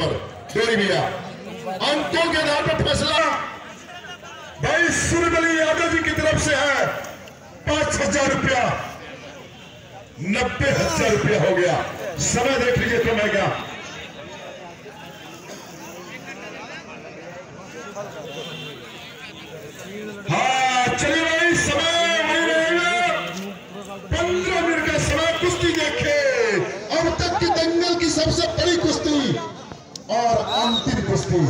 पर डोरी भैया अंकों के आधार पर फैसला भाई सूर्यबली यादव जी की तरफ से है। 5,000 रुपया, 90,000 रुपया हो गया। समय देख लीजिए तो मैं क्या हाँ चलिए भाई समय वही रहेगा। 15 मिनट का समय कुश्ती देखे। अब तक की दंगल की सबसे बड़ी कुश्ती और अंतिम कुश्ती।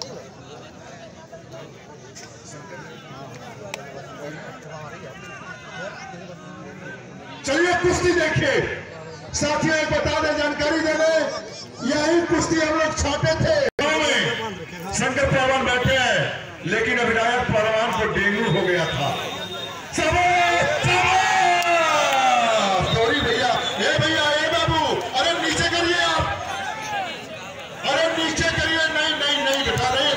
चलिए कुश्ती देखिए। साथियों एक बता दें, जानकारी दे दें, यही कुश्ती हम लोग छापे थे। गांव में शंकर पहलवान बैठे हैं, लेकिन अभिनायक पहलवान को डेंगू हो गया था। सॉरी भैया, ए भैया, ए बाबू, अरे नीचे करिए आप, अरे नीचे करिए। नहीं नहीं नहीं बेटा, नहीं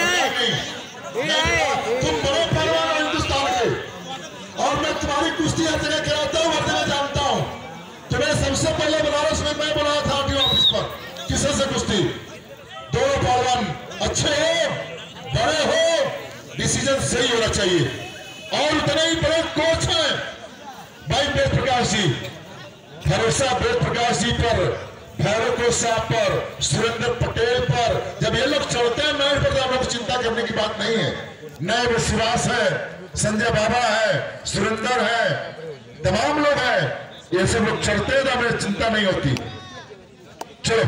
तुम बड़े पहलवान हो हिंदुस्तान के, और मैं तुम्हारी कुश्ती हर जगह कराता हूँ, हर जगह जानता हूँ। तुम्हें सबसे पहले बनारस में मैं बुलाया था आरटीओ ऑफिस पर, किसी से कुश्ती। दोनों पहलवान अच्छे हो, बड़े हो, डिसीजन सही होना चाहिए। और इतने ही बड़े कोच हैं भाई वेद प्रकाश जी, भरोसा वेद प्रकाश जी पर, भैरव को साहब पर, सुरेंद्र पटेल पर। जब ये लोग चढ़ते हैं मैच पर तो आप लोग चिंता करने की बात नहीं है। नए विश्वास है, संजय बाबा है, सुरेंद्र है, तमाम लोग हैं, ये सब लोग चढ़ते हैं तो हमें चिंता नहीं होती। चलो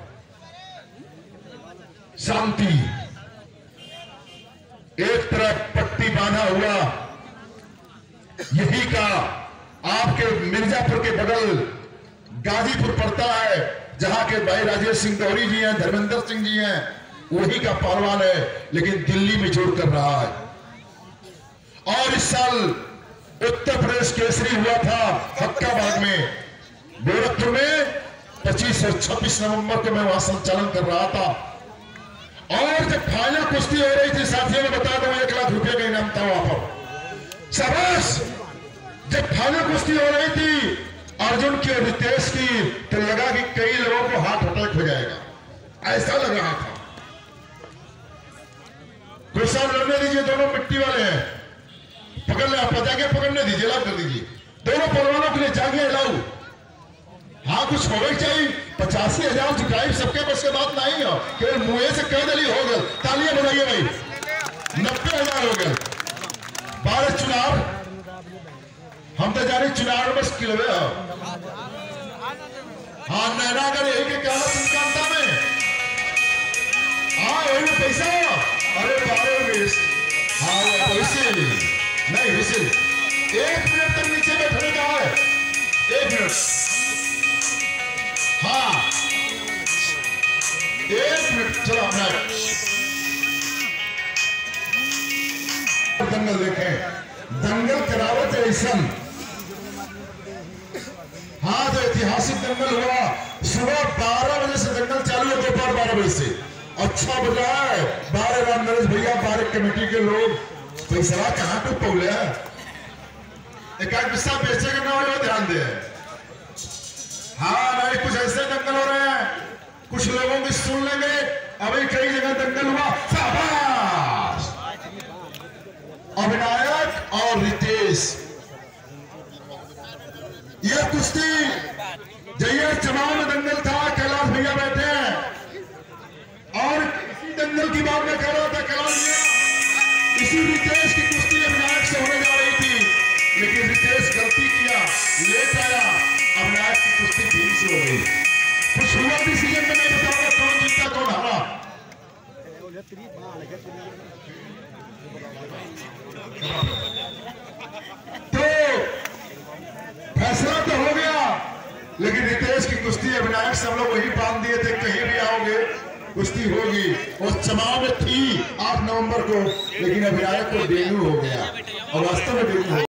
शांति। एक तरफ पट्टी बांधा हुआ, यही का आपके मिर्जापुर के बगल गाजीपुर पड़ता है, जहां के भाई राजेश सिंह गौरी जी हैं, धर्मेंद्र सिंह जी हैं, वही का पहलवान है, लेकिन दिल्ली में जोड़ कर रहा है। और इस साल उत्तर प्रदेश केसरी हुआ था हक्काबाद में, गोरखपुर में 25 और 26 नवंबर को मैं वहां संचालन कर रहा था। और जब फाइनल कुश्ती हो रही थी, साथियों में बता दूं 1 लाख रुपए का इनाम था वहां पर। शाबाश। जब फाइनल कुश्ती हो रही थी अर्जुन की और रितेश की, तो लगा कि कई लोगों को हार्ट अटैक हो जाएगा, ऐसा लग रहा था। कोई साहब लड़ने दीजिए, दोनों मिट्टी वाले हैं, पकड़ ले, आप जाके पकड़ने दीजिए, लाभ कर दीजिए। दोनों पहलवानों के लिए जागे लाऊ। हाँ कुछ होगा चाहिए। 85,000 चुकाई, सबके बस के बात नहीं हो, केवल मुंह से कह दली हो गए। तालियां बजाइए भाई। 90,000 हो गए। 12 चुनाव, हम तो जाने चुनाव में बस किलवे हो। हाँ नैनागढ़ यही के क्या सुनकांता में, हाँ यही में पैसा हो। अरे 12 मिस, हाँ वैसे नहीं वैसे 1 मिनट तक नीचे बैठने का है, 1 मिनट। हाँ 1 मिनट, चलो अपना दंगल देखें, दंगल करावत ऐसा। हाँ जो ऐतिहासिक दंगल हुआ, सुबह 12 बजे से दंगल चालू है, दोपहर 12 बजे से। अच्छा बजा है 12 राम नरेश भैया, 12 कमेटी के लोग। पैसा कहां पे पौले है, एक पैसा बेचे के ना हो, ध्यान दे। हाँ नहीं कुछ ऐसे दंगल हो रहे हैं, कुछ लोगों की सुन लेंगे। अभी कई जगह दंगल हुआ। शाबाश। अभिनायक और रितेश, यह कुश्ती जय चमाव में दंगल था, कैलाश भैया बैठे हैं। और इसी दंगल की बात मैं कर रहा था, कैलाश भैया, इसी रितेश की कुश्ती अभिनायक से होने जा रही थी, लेकिन रितेश गलती किया, लेट आया, अभिनायक की कुश्ती धीरे से हो गई। कुछ हुआ डिसीजन में नहीं बताऊंगा कौन जीता कौन हारा। तो फैसला तो हो गया, लेकिन रितेश की कुश्ती अभिनायक से हम लोग वही बांध दिए थे, कहीं भी आओगे कुश्ती होगी। और चमाव में थी 8 नवंबर को, लेकिन अभिनायक को डेंगू हो गया, और वास्तव में डेंगू